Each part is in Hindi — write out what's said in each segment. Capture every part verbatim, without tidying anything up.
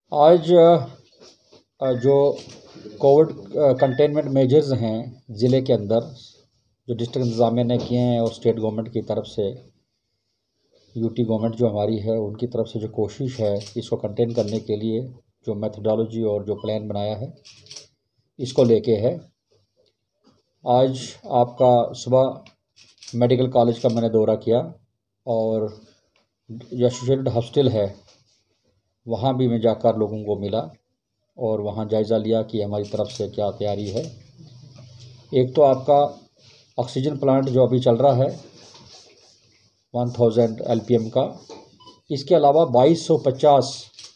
आज अ, जो कोविड कंटेनमेंट मेजर्स हैं ज़िले के अंदर, जो डिस्ट्रिक्ट इंतज़ामिया ने किए हैं और स्टेट गवर्नमेंट की तरफ से, यूटी गवर्नमेंट जो हमारी है उनकी तरफ से जो कोशिश है इसको कंटेन करने के लिए, जो मेथडोलॉजी और जो प्लान बनाया है इसको लेके है। आज आपका सुबह मेडिकल कॉलेज का मैंने दौरा किया और जो एसोसिएटेड हॉस्पिटल है वहाँ भी मैं जाकर लोगों को मिला और वहाँ जायज़ा लिया कि हमारी तरफ से क्या तैयारी है। एक तो आपका ऑक्सीजन प्लांट जो अभी चल रहा है one thousand L P M का, इसके अलावा बाईस सौ पचास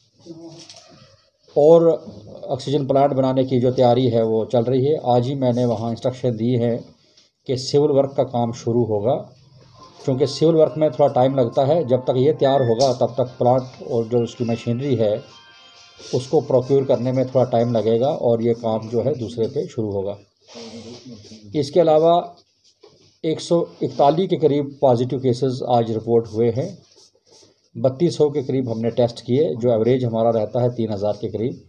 और ऑक्सीजन प्लांट बनाने की जो तैयारी है वो चल रही है। आज ही मैंने वहाँ इंस्ट्रक्शन दी है कि सिविल वर्क का काम शुरू होगा, क्योंकि सिविल वर्क में थोड़ा टाइम लगता है। जब तक ये तैयार होगा तब तक प्लांट और जो उसकी मशीनरी है उसको प्रोक्योर करने में थोड़ा टाइम लगेगा और ये काम जो है दूसरे पे शुरू होगा। इसके अलावा एक सौ इकतालीस के करीब पॉजिटिव केसेस आज रिपोर्ट हुए हैं। बत्तीस सौ के करीब हमने टेस्ट किए, जो एवरेज हमारा रहता है तीन हज़ार के करीब,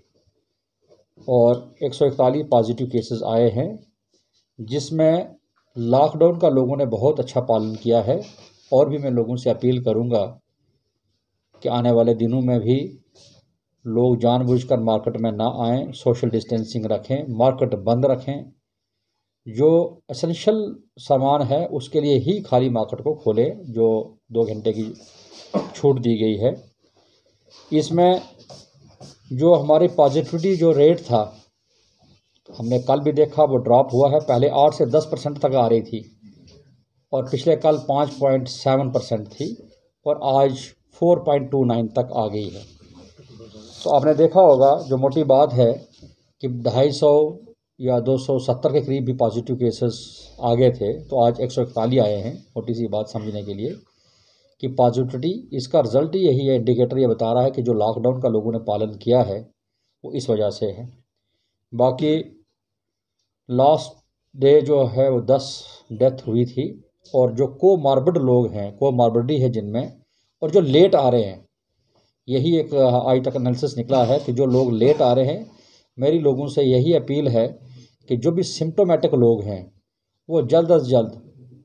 और एक सौ इकतालीस पॉजिटिव केसेस आए हैं, जिसमें लॉकडाउन का लोगों ने बहुत अच्छा पालन किया है। और भी मैं लोगों से अपील करूंगा कि आने वाले दिनों में भी लोग जानबूझकर मार्केट में ना आएँ, सोशल डिस्टेंसिंग रखें, मार्केट बंद रखें। जो एसेंशियल सामान है उसके लिए ही खाली मार्केट को खोलें, जो दो घंटे की छूट दी गई है। इसमें जो हमारी पॉजिटिविटी जो रेट था, हमने कल भी देखा वो ड्रॉप हुआ है। पहले आठ से दस परसेंट तक आ रही थी और पिछले कल पाँच पॉइंट सात परसेंट थी और आज चार पॉइंट दो नौ तक आ गई है। तो आपने देखा होगा, जो मोटी बात है कि ढाई सौ या दो सौ सत्तर के करीब भी पॉजिटिव केसेस आ गए थे, तो आज एक सौ इकतालीस आए हैं। मोटी सी बात समझने के लिए कि पॉजिटिविटी, इसका रिजल्ट ही यही है, इंडिकेटर ये बता रहा है कि जो लॉकडाउन का लोगों ने पालन किया है वो इस वजह से है। बाकी लास्ट डे जो है वो दस डेथ हुई थी, और जो कोमॉर्बिड लोग हैं, कोमॉर्बिडिटी है जिनमें, और जो लेट आ रहे हैं, यही एक आज तक एनालिसिस निकला है कि जो लोग लेट आ रहे हैं, मेरी लोगों से यही अपील है कि जो भी सिम्टोमेटिक लोग हैं वो जल्द अज जल्द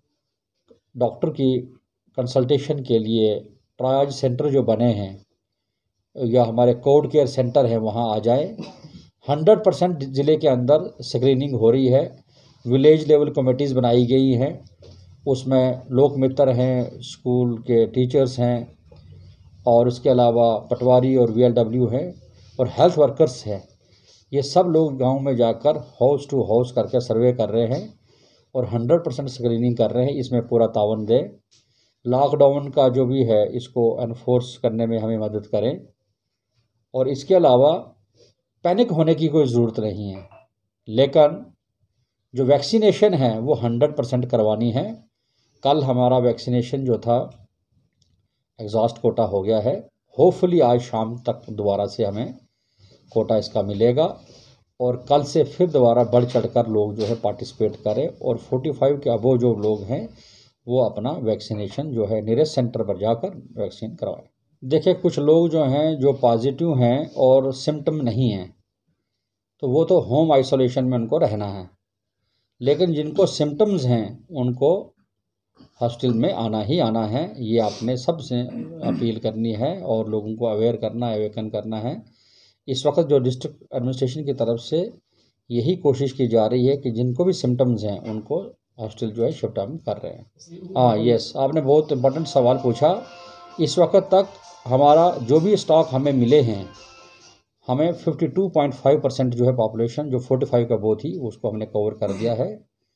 डॉक्टर की कंसल्टेशन के लिए ट्रायज सेंटर जो बने हैं या हमारे कोविड केयर सेंटर हैं वहाँ आ जाएं। हंड्रेड परसेंट ज़िले के अंदर स्क्रीनिंग हो रही है। विलेज लेवल कमेटीज़ बनाई गई हैं, उसमें लोक मित्र हैं, स्कूल के टीचर्स हैं, और उसके अलावा पटवारी और वी एल डब्ल्यू हैं और हेल्थ वर्कर्स हैं। ये सब लोग गांव में जाकर हाउस टू हाउस करके सर्वे कर रहे हैं और हंड्रेड परसेंट स्क्रीनिंग कर रहे हैं। इसमें पूरा तावन दें। लॉकडाउन का जो भी है इसको एनफोर्स करने में हमें मदद करें, और इसके अलावा पैनिक होने की कोई ज़रूरत नहीं है। लेकिन जो वैक्सीनेशन है वो हंड्रेड परसेंट करवानी है। कल हमारा वैक्सीनेशन जो था एग्जॉस्ट कोटा हो गया है। होपफुली आज शाम तक दोबारा से हमें कोटा इसका मिलेगा और कल से फिर दोबारा बढ़ चढ़कर लोग जो है पार्टिसिपेट करें और पैंतालीस के अबव जो लोग हैं वो अपना वैक्सीनेशन जो है नियरेस्ट सेंटर पर जाकर वैक्सीन करवाएं। देखिए, कुछ लोग जो हैं जो पॉजिटिव हैं और सिम्टम नहीं हैं, तो वो तो होम आइसोलेशन में उनको रहना है। लेकिन जिनको सिम्टम्स हैं उनको हॉस्टल में आना ही आना है। ये आपने सबसे अपील करनी है और लोगों को अवेयर करना है, अवेकन करना है। इस वक्त जो डिस्ट्रिक्ट एडमिनिस्ट्रेशन की तरफ से यही कोशिश की जा रही है कि जिनको भी सिम्टम्स हैं उनको हॉस्टल जो है शिफ्ट हम कर रहे हैं। हाँ, यस, आपने बहुत इम्पोर्टेंट सवाल पूछा। इस वक्त तक हमारा जो भी स्टॉक हमें मिले हैं, हमें बावन पॉइंट पाँच परसेंट जो है पॉपुलेशन जो पैंतालीस का वो थी उसको हमने कवर कर दिया है।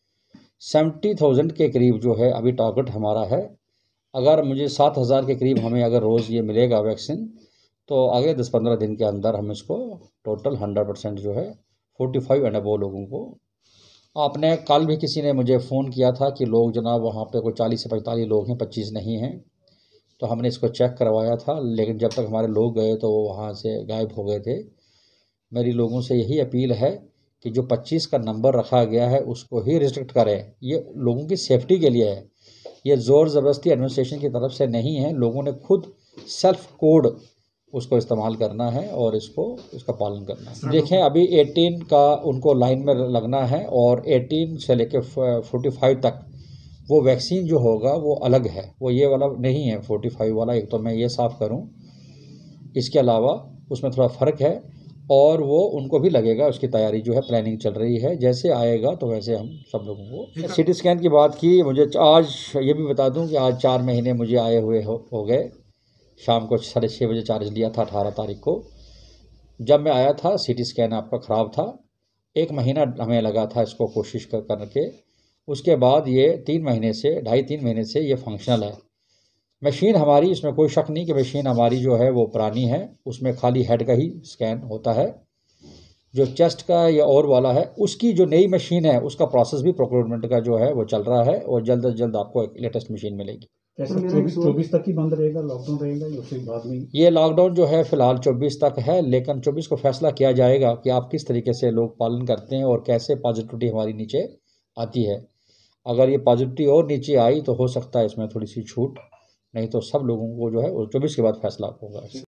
सत्तर हज़ार के करीब जो है अभी टारगेट हमारा है। अगर मुझे सात हज़ार के करीब हमें अगर रोज़ ये मिलेगा वैक्सीन, तो आगे दस पंद्रह दिन के अंदर हम इसको टोटल हंड्रेड परसेंट जो है पैंतालीस एंड अबव लोगों को। आपने कल भी किसी ने मुझे फ़ोन किया था कि लोग जनाब वहाँ पे कोई चालीस से पैंतालीस लोग हैं, पच्चीस नहीं हैं। तो हमने इसको चेक करवाया था, लेकिन जब तक हमारे लोग गए तो वो वहाँ से गायब हो गए थे। मेरी लोगों से यही अपील है कि जो पच्चीस का नंबर रखा गया है उसको ही रिस्ट्रिक्ट करें। ये लोगों की सेफ्टी के लिए है, ये ज़ोर ज़बरदस्ती एडमिनिस्ट्रेशन की तरफ से नहीं है। लोगों ने खुद सेल्फ कोड उसको इस्तेमाल करना है और इसको इसका पालन करना है। देखें अभी अठारह का उनको लाइन में लगना है और अठारह से लेकर पैंतालीस तक वो वैक्सीन जो होगा वो अलग है, वो ये वाला नहीं है पैंतालीस वाला। एक तो मैं ये साफ़ करूं, इसके अलावा उसमें थोड़ा फ़र्क है और वो उनको भी लगेगा। उसकी तैयारी जो है प्लानिंग चल रही है, जैसे आएगा तो वैसे हम सब लोगों को। सीटी स्कैन की बात की, मुझे आज ये भी बता दूं कि आज चार महीने मुझे आए हुए हो, हो गए। शाम को साढ़े छः बजे चार्ज लिया था अठारह तारीख को। जब मैं आया था सीटी स्कैन आपका ख़राब था, एक महीना हमें लगा था इसको कोशिश कर करके। उसके बाद ये तीन महीने से ढाई तीन महीने से ये फंक्शनल है मशीन हमारी। इसमें कोई शक नहीं कि मशीन हमारी जो है वो पुरानी है, उसमें खाली हेड का ही स्कैन होता है। जो चेस्ट का या और वाला है उसकी जो नई मशीन है उसका प्रोसेस भी प्रोक्योरमेंट का जो है वो चल रहा है और जल्द अज जल्द आपको एक लेटेस्ट मशीन मिलेगी। चौबीस चौबीस तक ही बंद रहेगा, लॉकडाउन रहेगा या उसके बाद में? ये लॉकडाउन जो है फ़िलहाल चौबीस तक है, लेकिन चौबीस को फैसला किया जाएगा कि आप किस तरीके से लोग पालन करते हैं और कैसे पॉजिटिविटी हमारी नीचे आती है। अगर ये पॉजिटिविटी और नीचे आई तो हो सकता है इसमें थोड़ी सी छूट, नहीं तो सब लोगों को जो है वो चौबीस के बाद फैसला होगा।